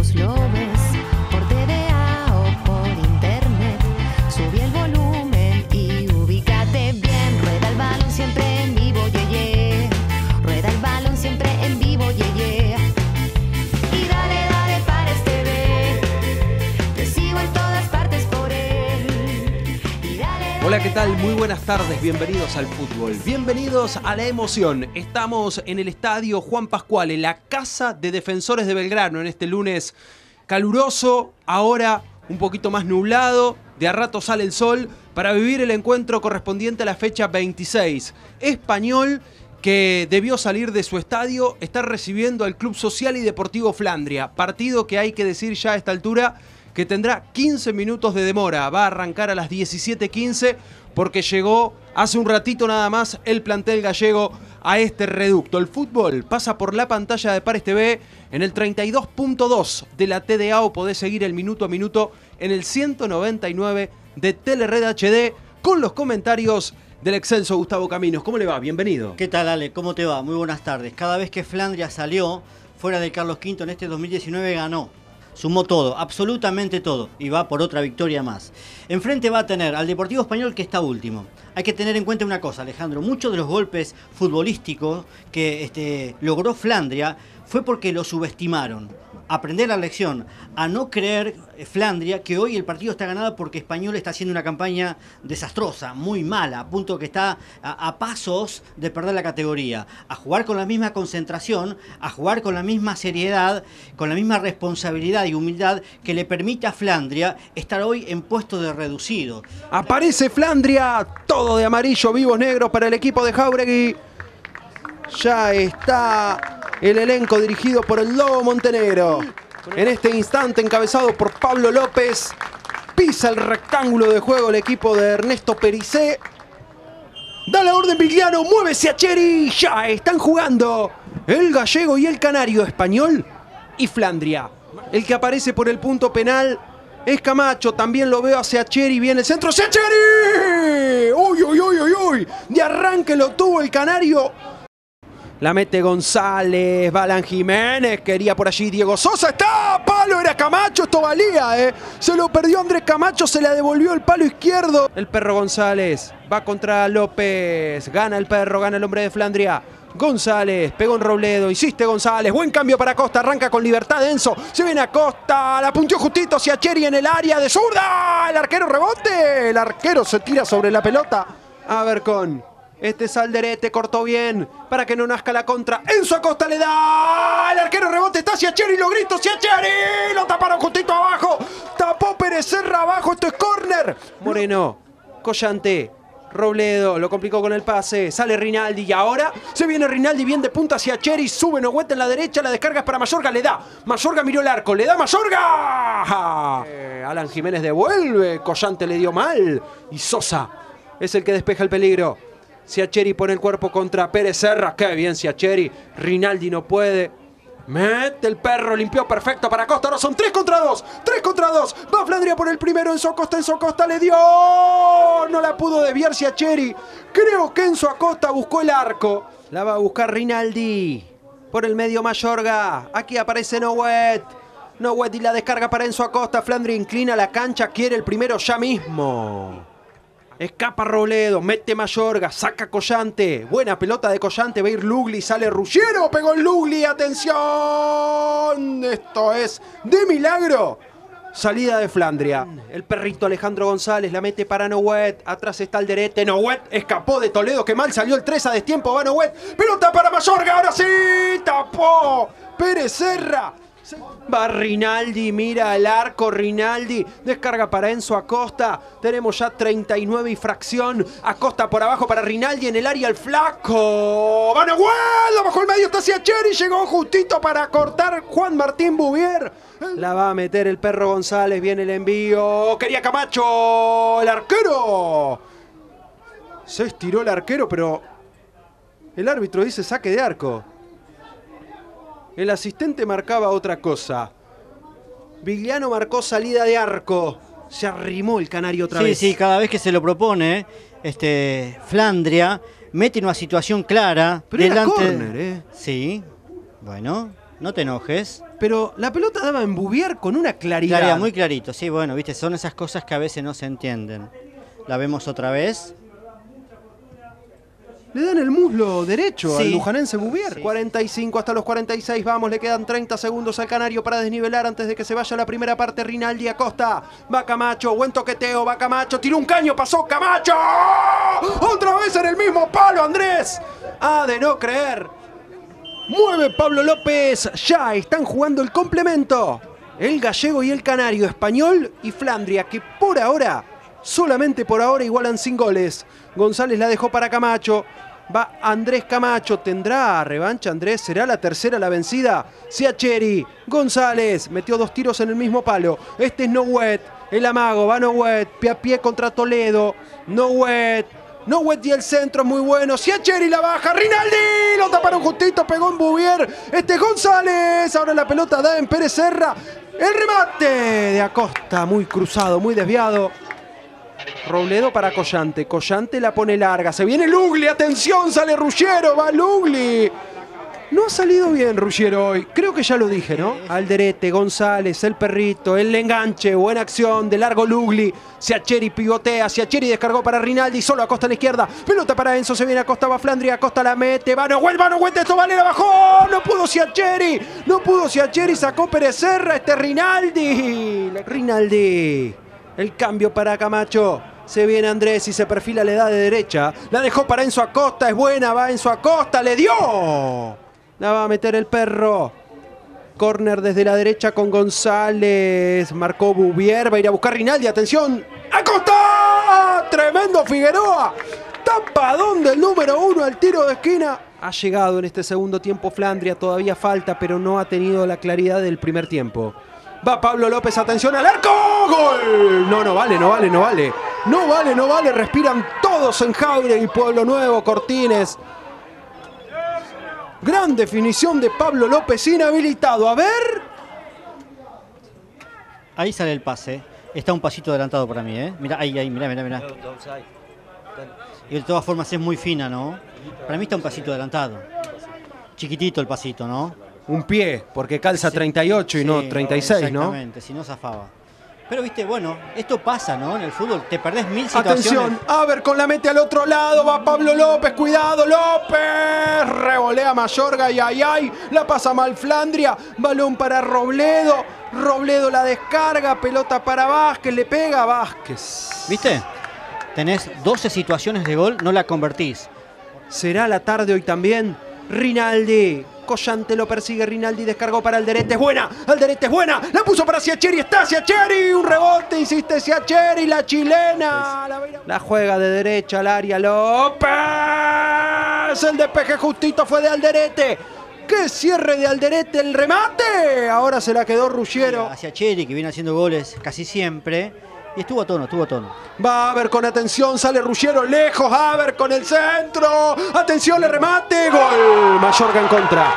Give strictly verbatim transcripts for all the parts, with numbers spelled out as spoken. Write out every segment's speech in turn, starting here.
vos lo ves por T V A o por internet. Subí el volumen y ubícate bien. Rueda el balón siempre en vivo, yeah, yeah. Rueda el balón siempre en vivo, yeah, yeah. Y dale, dale para este B. Te sigo en todas partes por él. Y dale, dale. Hola, ¿qué tal? Muy buenas tardes, bienvenidos al fútbol, bienvenidos a la emoción. Estamos en el estadio Juan Pascual, la casa de Defensores de Belgrano, en este lunes caluroso, ahora un poquito más nublado, de a rato sale el sol, para vivir el encuentro correspondiente a la fecha veintiséis. Español, que debió salir de su estadio, está recibiendo al Club Social y Deportivo Flandria, partido que hay que decir ya a esta altura que tendrá quince minutos de demora. Va a arrancar a las diecisiete quince porque llegó hace un ratito nada más el plantel gallego a este reducto. El fútbol pasa por la pantalla de Pares T V en el treinta y dos punto dos de la T D A o podés seguir el minuto a minuto en el ciento noventa y nueve de Telered H D con los comentarios del excelso Gustavo Caminos. ¿Cómo le va? Bienvenido. ¿Qué tal, Ale? ¿Cómo te va? Muy buenas tardes. Cada vez que Flandria salió fuera del Carlos Quinto en este dos mil diecinueve ganó. Sumó todo, absolutamente todo, y va por otra victoria más. Enfrente va a tener al Deportivo Español, que está último. Hay que tener en cuenta una cosa, Alejandro. Muchos de los golpes futbolísticos que este, logró Flandria fue porque lo subestimaron. Aprender la lección, a no creer Flandria que hoy el partido está ganado porque Español está haciendo una campaña desastrosa, muy mala, a punto que está a, a pasos de perder la categoría. A jugar con la misma concentración, a jugar con la misma seriedad, con la misma responsabilidad y humildad que le permite a Flandria estar hoy en puesto de reducido. Aparece Flandria, todo de amarillo, vivos negros para el equipo de Jauregui. Ya está el elenco dirigido por el Lobo Montenegro. En este instante encabezado por Pablo López. Pisa el rectángulo de juego el equipo de Ernesto Pericé. Da la orden Vigliano, mueve Siacheri. Ya están jugando el gallego y el canario, Español y Flandria. El que aparece por el punto penal es Camacho. También lo veo a Siacheri. Viene el centro. ¡Siacheri! ¡Uy, uy, uy, uy, uy! De arranque lo tuvo el canario. La mete González, Balan Jiménez, quería por allí Diego Sosa, está, palo, era Camacho, esto valía, eh. Se lo perdió Andrés Camacho, se la devolvió el palo izquierdo. El perro González va contra López, gana el perro, gana el hombre de Flandria. González, pegó en Robledo, hiciste González, buen cambio para Costa, arranca con libertad Enzo, se viene a Costa, la punteó justito Siacheri en el área de zurda, el arquero rebote, el arquero se tira sobre la pelota. A ver con... Este Salderete cortó bien para que no nazca la contra. Enzo Acosta le da. El arquero rebote está Siacheri. Lo grito. Siacheri. Lo taparon justito abajo. Tapó Pérez Serra abajo. Esto es córner. Moreno. Collante. Robledo. Lo complicó con el pase. Sale Rinaldi. Y ahora se viene Rinaldi bien de punta. Siacheri. Sube Nogueta en la derecha. La descarga es para Mayorga. Le da. Mayorga miró el arco. Le da Mayorga. Eh, Alan Jiménez devuelve. Collante le dio mal. Y Sosa es el que despeja el peligro. Siacheri pone el cuerpo contra Pérez Serra. Qué bien Siacheri. Rinaldi no puede. Mete el perro. Limpió perfecto para Costa. Ahora son tres contra dos. tres contra dos. Va Flandria por el primero. Enzo Acosta. Enzo Acosta le dio. No la pudo desviar Siacheri. Creo que Enzo Acosta buscó el arco. La va a buscar Rinaldi. Por el medio Mayorga. Aquí aparece Noguet. Noguet y la descarga para Enzo Acosta. Flandria inclina la cancha. Quiere el primero ya mismo. Escapa Robledo, mete Mayorga, saca Collante. Buena pelota de Collante, va a ir Lugli, sale Ruggiero, pegó el Lugli, atención. Esto es de milagro. Salida de Flandria. El perrito Alejandro González la mete para Noguet. Atrás está Alderete. Noguet escapó de Toledo, que mal salió el tres a destiempo. Va Noguet, pelota para Mayorga, ahora sí, tapó Pérez Serra. Va Rinaldi, mira el arco Rinaldi, descarga para Enzo Acosta, tenemos ya treinta y nueve y fracción, Acosta por abajo para Rinaldi en el área, el flaco, Van Aguel, bajo el medio está Siacheri, llegó justito para cortar Juan Martín Bouvier, la va a meter el perro González, viene el envío, quería Camacho, el arquero, se estiró el arquero pero el árbitro dice saque de arco. El asistente marcaba otra cosa. Vigliano marcó salida de arco. Se arrimó el canario otra sí, vez. Sí, sí, cada vez que se lo propone, este, Flandria mete en una situación clara. Pero delante... era córner, ¿eh? Sí, bueno. no te enojes. Pero la pelota daba en Bouvier con una claridad. Claridad, muy clarito, sí, bueno, viste, son esas cosas que a veces no se entienden. La vemos otra vez. Le dan el muslo derecho Sí. al lujanense Bouvier. Sí. cuarenta y cinco hasta los cuarenta y seis. Vamos, le quedan treinta segundos al canario para desnivelar antes de que se vaya la primera parte. Rinaldi Acosta. Va Camacho. Buen toqueteo. Va Camacho. Tiró un caño. Pasó Camacho. Otra vez en el mismo palo, Andrés. Ah, de no creer. Mueve Pablo López. Ya están jugando el complemento. El gallego y el canario. Español y Flandria, que por ahora, solamente por ahora, igualan sin goles. González la dejó para Camacho. Va Andrés Camacho. ¿Tendrá revancha Andrés? ¿Será la tercera la vencida? Siacheri. González. Metió dos tiros en el mismo palo. Este es Nouet. El amago. Va Nouet. Pie a pie contra Toledo. Nouet. Nouet y el centro es muy bueno. Siacheri la baja. Rinaldi. Lo taparon justito. Pegó en Bouvier. Este es González. Ahora la pelota da en Pérez Serra. El remate de Acosta. Muy cruzado. Muy desviado. Robledo para Collante. Collante la pone larga. Se viene Lugli. Atención, sale Ruggiero. Va Lugli. No ha salido bien Ruggiero hoy. Creo que ya lo dije, ¿no? Alderete, González, el perrito, el enganche. Buena acción de largo Lugli. Siacheri pivotea. Siacheri descargó para Rinaldi. Solo Acosta a la izquierda. Pelota para Enzo. Se viene Acosta. Va Flandria. Acosta la mete. Va Nouet. Va Nouet. Esto vale. La bajó. No pudo Siacheri. No pudo Siacheri. Sacó Pérez Serra. Este es Rinaldi. Rinaldi. El cambio para Camacho. Se viene Andrés y se perfila, le da de derecha. La dejó para Enzo Acosta. Es buena. Va Enzo Acosta. Le dio. La va a meter el perro. Corner desde la derecha con González. Marcó Bouvier. Va a ir a buscar Rinaldi. Atención. ¡Acosta! Tremendo Figueroa. Tapadón del número uno al tiro de esquina. Ha llegado en este segundo tiempo Flandria. Todavía falta, pero no ha tenido la claridad del primer tiempo. Va Pablo López, atención al arco. ¡Gol! No, no vale, no vale, no vale. No vale, no vale. Respiran todos en Jauregui, Pueblo Nuevo, Cortines. Gran definición de Pablo López, inhabilitado. A ver. Ahí sale el pase. Está un pasito adelantado para mí, ¿eh? Mirá, ahí, ahí, mirá, mirá, mirá. Y de todas formas es muy fina, ¿no? Para mí está un pasito adelantado. Chiquitito el pasito, ¿no? Un pie, porque calza treinta y ocho y sí, no treinta y seis, ¿no? Exactamente, si no zafaba. Pero viste, bueno, esto pasa, ¿no? En el fútbol te perdés mil situaciones. Atención, a ver, con la mete al otro lado, va Pablo López, cuidado, López. Revolea Mayorga y ay, ay, la pasa mal Flandria. Balón para Robledo, Robledo la descarga, pelota para Vázquez, le pega a Vázquez. ¿Viste? Tenés doce situaciones de gol, no la convertís. ¿Será la tarde hoy también? Rinaldi. Collante lo persigue, Rinaldi descargó para Alderete, es buena, Alderete es buena, la puso para Siacheri, está Siacheri, un rebote, insiste Siacheri, la chilena, la, la juega de derecha al área, López, el despeje justito fue de Alderete, qué cierre de Alderete, el remate, ahora se la quedó Ruggiero. A Siacheri, que viene haciendo goles casi siempre, y estuvo a tono, estuvo a tono. Va a ver con atención, sale Ruggiero lejos, a ver con el centro. Atención, le remate. Gol. Mayorga en contra.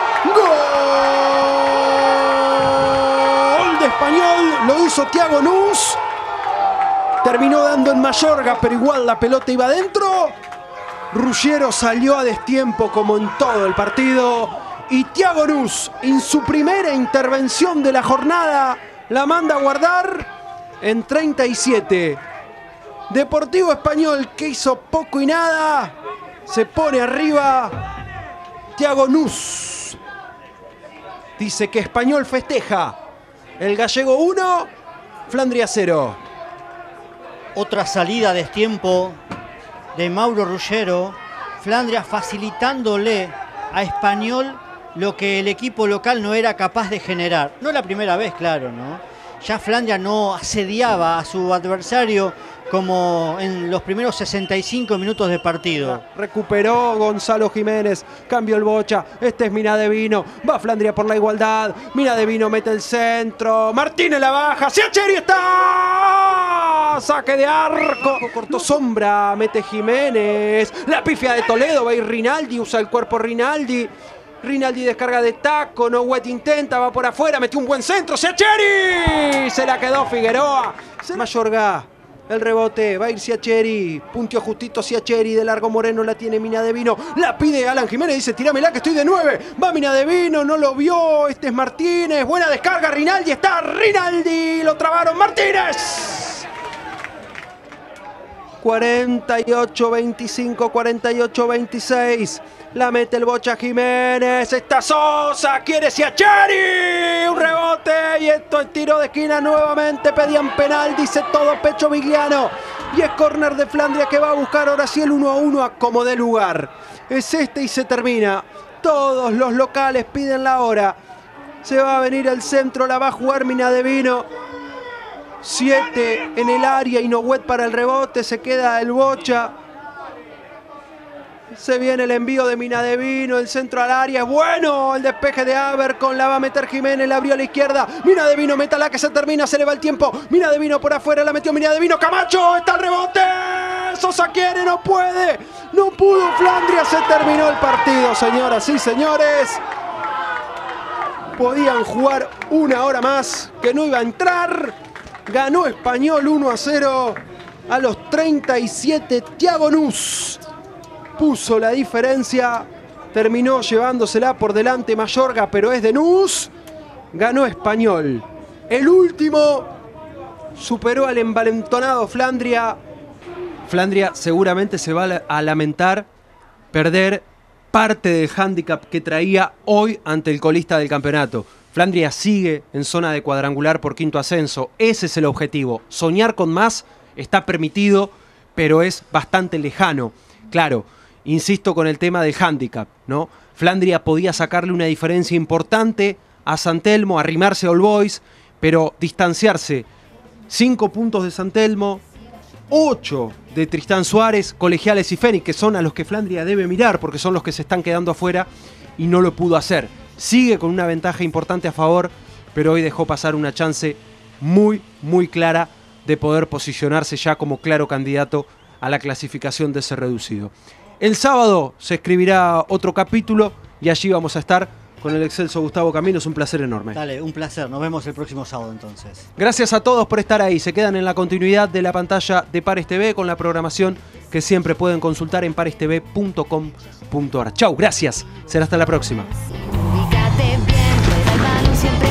Gol de Español. Lo hizo Thiago Nus. Terminó dando en Mayorga, pero igual la pelota iba adentro. Ruggiero salió a destiempo como en todo el partido. Y Thiago Nus, en su primera intervención de la jornada, la manda a guardar. En treinta y siete, Deportivo Español, que hizo poco y nada, se pone arriba. Thiago Nus dice que Español festeja. El gallego uno, Flandria cero. Otra salida a destiempo de Mauro Ruggiero. Flandria facilitándole a Español lo que el equipo local no era capaz de generar. No la primera vez, claro, ¿no? Ya Flandria no asediaba a su adversario como en los primeros sesenta y cinco minutos de partido. Recuperó Gonzalo Jiménez, cambió el bocha, este es Minadevino, va Flandria por la igualdad, Minadevino mete el centro, Martínez la baja, Siacheri está, saque de arco, cortó sombra, mete Jiménez, la pifia de Toledo, va a ir Rinaldi, usa el cuerpo Rinaldi. Rinaldi descarga de taco, Nouet intenta, va por afuera, metió un buen centro, Siacheri, se la quedó Figueroa. Mayorga El rebote, va a ir Siacheri, punteó justito Siacheri, de largo Moreno, la tiene Minadevino, la pide Alan Jiménez, dice tirámela que estoy de nueve, va Minadevino, no lo vio, este es Martínez, buena descarga, Rinaldi, está Rinaldi, lo trabaron, Martínez. cuarenta y ocho veinticinco, cuarenta y ocho veintiséis. La mete el Bocha Jiménez. Está Sosa. Quiere Siacheri. Un rebote. Y esto es tiro de esquina nuevamente. Pedían penal. Dice todo pecho Vigliano. Y es córner de Flandria que va a buscar ahora sí el uno a uno a como de lugar. Es este y se termina. Todos los locales piden la hora. Se va a venir el centro. La va a jugar Minadevino. siete en el área y Noguet para el rebote. Se queda el Bocha. Se viene el envío de Minadevino, el centro al área, es bueno, el despeje de Abercon, la va a meter Jiménez, la abrió a la izquierda, Minadevino, métala que se termina, se le va el tiempo, Minadevino por afuera, la metió Minadevino, Camacho, está el rebote, Sosa quiere, no puede, no pudo Flandria, se terminó el partido, señoras y señores. Podían jugar una hora más, que no iba a entrar, ganó Español uno a cero, a los treinta y siete, Thiago Nus puso la diferencia, terminó llevándosela por delante Mayorga, pero es de Nus, ganó Español. El último superó al envalentonado Flandria. Flandria seguramente se va a lamentar perder parte del hándicap que traía hoy ante el colista del campeonato. Flandria sigue en zona de cuadrangular por quinto ascenso, ese es el objetivo. Soñar con más está permitido, pero es bastante lejano. Claro, insisto con el tema del hándicap, ¿no? Flandria podía sacarle una diferencia importante a San Telmo, arrimarse a All Boys, pero distanciarse cinco puntos de San Telmo, ocho de Tristán Suárez, Colegiales y Fénix, que son a los que Flandria debe mirar porque son los que se están quedando afuera, y no lo pudo hacer. Sigue con una ventaja importante a favor, pero hoy dejó pasar una chance muy, muy clara de poder posicionarse ya como claro candidato a la clasificación de ese reducido. El sábado se escribirá otro capítulo y allí vamos a estar con el excelso Gustavo Camino. Es un placer enorme. Dale, un placer. Nos vemos el próximo sábado entonces. Gracias a todos por estar ahí. Se quedan en la continuidad de la pantalla de Pares T V con la programación que siempre pueden consultar en pares t v punto com punto a r. Chau, gracias. Será hasta la próxima. Ubícate bien, rueda el balón siempre.